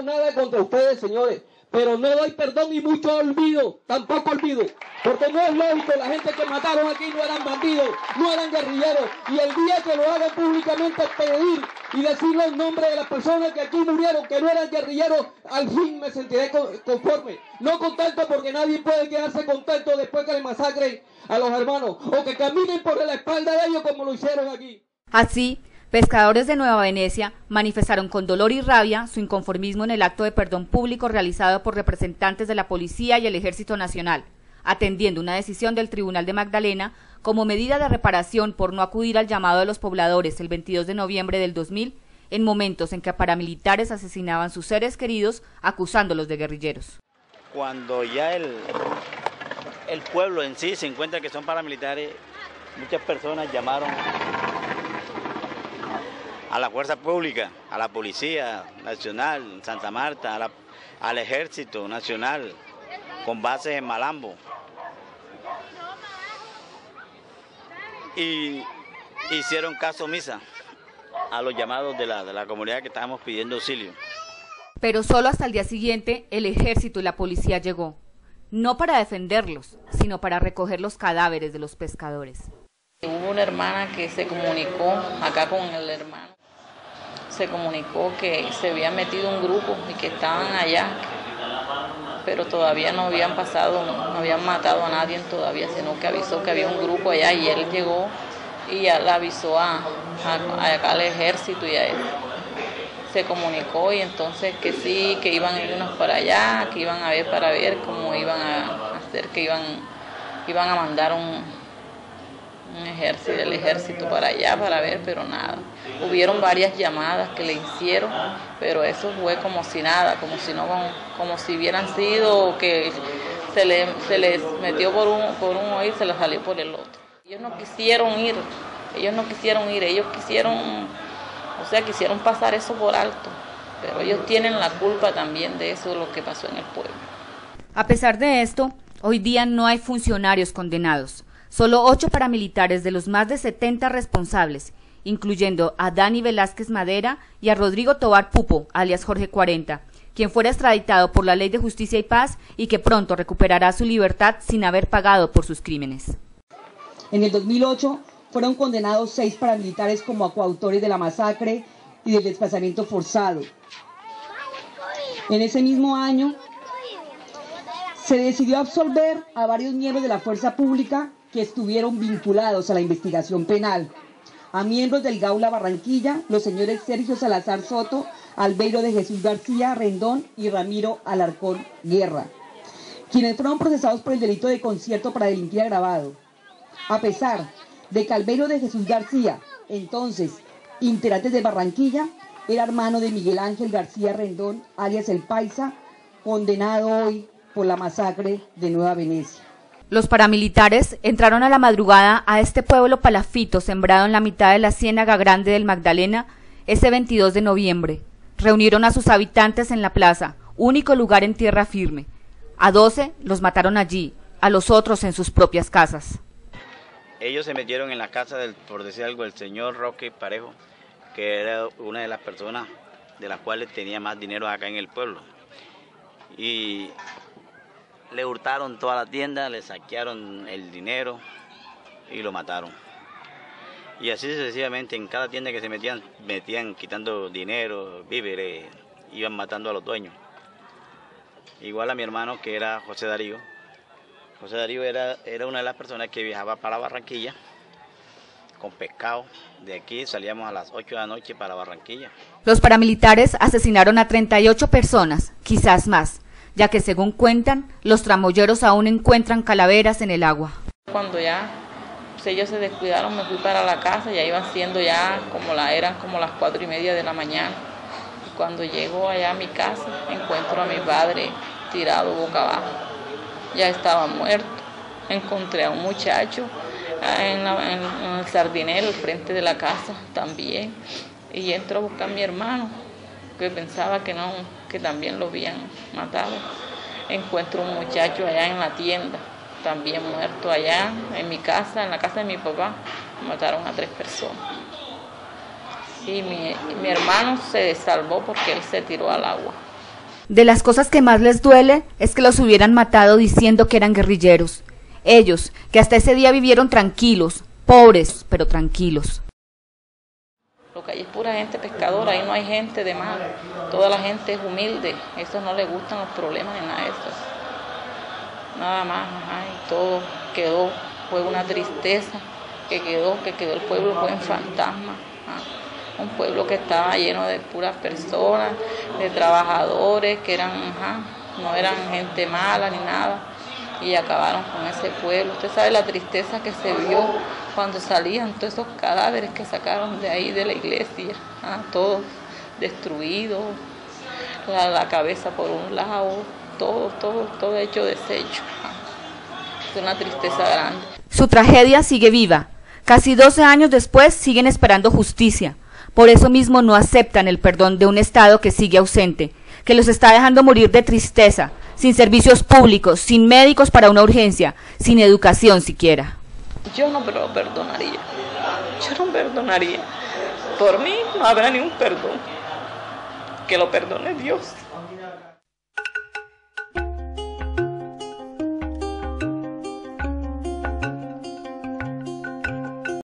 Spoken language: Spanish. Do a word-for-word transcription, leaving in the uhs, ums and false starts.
nada contra ustedes, señores, pero no doy perdón y mucho olvido, tampoco olvido, porque no es lógico, la gente que mataron aquí no eran bandidos, no eran guerrilleros, y el día que lo hagan públicamente pedir y decir los nombres de las personas que aquí murieron, que no eran guerrilleros, al fin me sentiré conforme, no contento, porque nadie puede quedarse contento después que le masacren a los hermanos, o que caminen por la espalda de ellos como lo hicieron aquí. Así, pescadores de Nueva Venecia manifestaron con dolor y rabia su inconformismo en el acto de perdón público realizado por representantes de la Policía y el Ejército Nacional, atendiendo una decisión del Tribunal de Magdalena como medida de reparación por no acudir al llamado de los pobladores el veintidós de noviembre del dos mil, en momentos en que paramilitares asesinaban sus seres queridos acusándolos de guerrilleros. Cuando ya el, el pueblo en sí se encuentra que son paramilitares, muchas personas llamaron a la fuerza pública, a la Policía Nacional, Santa Marta, a la, al Ejército Nacional, con bases en Malambo. Y hicieron caso omisa a los llamados de la, de la comunidad que estábamos pidiendo auxilio. Pero solo hasta el día siguiente el Ejército y la Policía llegó, no para defenderlos, sino para recoger los cadáveres de los pescadores. Hubo una hermana que se comunicó acá con el hermano, se comunicó que se había metido un grupo y que estaban allá, pero todavía no habían pasado, no habían matado a nadie todavía, sino que avisó que había un grupo allá y él llegó y ya le avisó a, a, a acá al ejército y a él. Se comunicó y entonces que sí, que iban a ir unos para allá, que iban a ver para ver cómo iban a hacer, que iban, iban a mandar un... un ejército, el ejército para allá para ver, pero nada. Hubieron varias llamadas que le hicieron, pero eso fue como si nada, como si no, como, como si hubieran sido que se, le, se les metió por un, por un oído y se les salió por el otro. Ellos no quisieron ir, ellos no quisieron ir, ellos quisieron, o sea, quisieron pasar eso por alto, pero ellos tienen la culpa también de eso, de lo que pasó en el pueblo. A pesar de esto, hoy día no hay funcionarios condenados. Solo ocho paramilitares de los más de setenta responsables, incluyendo a Dani Velázquez Madera y a Rodrigo Tobar Pupo, alias Jorge cuarenta, quien fuera extraditado por la Ley de Justicia y Paz y que pronto recuperará su libertad sin haber pagado por sus crímenes. En el dos mil ocho fueron condenados seis paramilitares como coautores de la masacre y del desplazamiento forzado. En ese mismo año se decidió absolver a varios miembros de la fuerza pública que estuvieron vinculados a la investigación penal, a miembros del Gaula Barranquilla, los señores Sergio Salazar Soto, Albeiro de Jesús García Rendón y Ramiro Alarcón Guerra, quienes fueron procesados por el delito de concierto para delinquir agravado. A pesar de que Albeiro de Jesús García, entonces integrante de Barranquilla, era hermano de Miguel Ángel García Rendón, alias El Paisa, condenado hoy por la masacre de Nueva Venecia. Los paramilitares entraron a la madrugada a este pueblo palafito sembrado en la mitad de la Ciénaga Grande del Magdalena ese veintidós de noviembre. Reunieron a sus habitantes en la plaza, único lugar en tierra firme. A doce los mataron allí, a los otros en sus propias casas. Ellos se metieron en la casa, del, por decir algo, del señor Roque Parejo, que era una de las personas de las cuales tenía más dinero acá en el pueblo. Y le hurtaron toda la tienda, le saquearon el dinero y lo mataron. Y así sucesivamente, en cada tienda que se metían, metían quitando dinero, víveres, iban matando a los dueños. Igual a mi hermano, que era José Darío. José Darío era, era una de las personas que viajaba para Barranquilla con pescado. De aquí salíamos a las ocho de la noche para Barranquilla. Los paramilitares asesinaron a treinta y ocho personas, quizás más, ya que según cuentan, los tramoyeros aún encuentran calaveras en el agua. Cuando ya pues ellos se descuidaron, me fui para la casa, ya iban siendo ya como la eran como las cuatro y media de la mañana. Y cuando llego allá a mi casa, encuentro a mi padre tirado boca abajo. Ya estaba muerto. Encontré a un muchacho en, la, en, en el sardinero, al frente de la casa también. Y entro a buscar a mi hermano, que pensaba que no, que también lo habían matado. Encuentro un muchacho allá en la tienda, también muerto allá en mi casa, en la casa de mi papá. Mataron a tres personas. Y mi, mi hermano se salvó porque él se tiró al agua. De las cosas que más les duele es que los hubieran matado diciendo que eran guerrilleros. Ellos, que hasta ese día vivieron tranquilos, pobres, pero tranquilos. Lo que hay es pura gente pescadora, ahí no hay gente de mal. Toda la gente es humilde, a eso no les gustan los problemas ni nada de eso. Nada más, ajá, y todo quedó, fue una tristeza que quedó, que quedó el pueblo, fue en fantasma. Ajá. Un pueblo que estaba lleno de puras personas, de trabajadores que eran, ajá, no eran gente mala ni nada, y acabaron con ese pueblo. Usted sabe la tristeza que se vio cuando salían todos esos cadáveres que sacaron de ahí de la iglesia, ajá, todos destruidos, la, la cabeza por un lado, todo, todo, todo hecho desecho. Ajá. Es una tristeza grande. Su tragedia sigue viva. Casi doce años después siguen esperando justicia. Por eso mismo no aceptan el perdón de un Estado que sigue ausente, que los está dejando morir de tristeza, sin servicios públicos, sin médicos para una urgencia, sin educación siquiera. Yo no lo perdonaría, yo no perdonaría. Por mí no habrá ni un perdón, que lo perdone Dios.